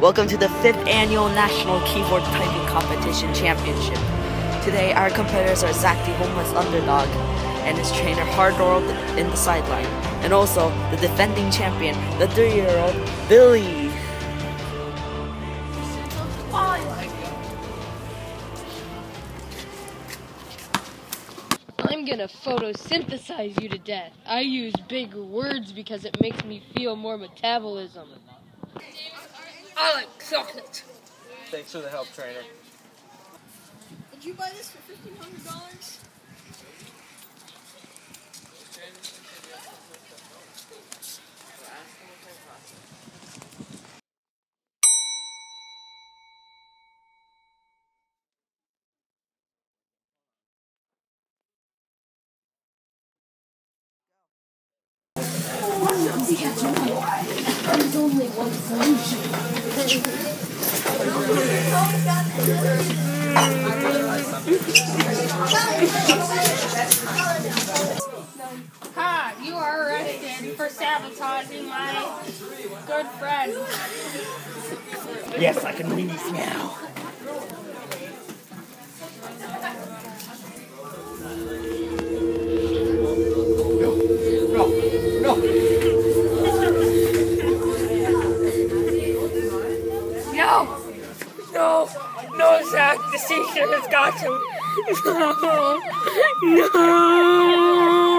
Welcome to the 5th Annual National Keyboard Typing Competition Championship. Today our competitors are Zach the Homeless Underdog and his trainer Hardworld in the sideline, and also the defending champion, the 3-year-old Billy. I'm gonna photosynthesize you to death. I use big words because it makes me feel more metabolism. I like chocolate. Thanks for the help, trainer. Did you buy this for $1,500? There's only one solution. Ha! You are arrested for sabotaging my good friend. Yes, I can win this now. No, Zach, the seizure has got him. No.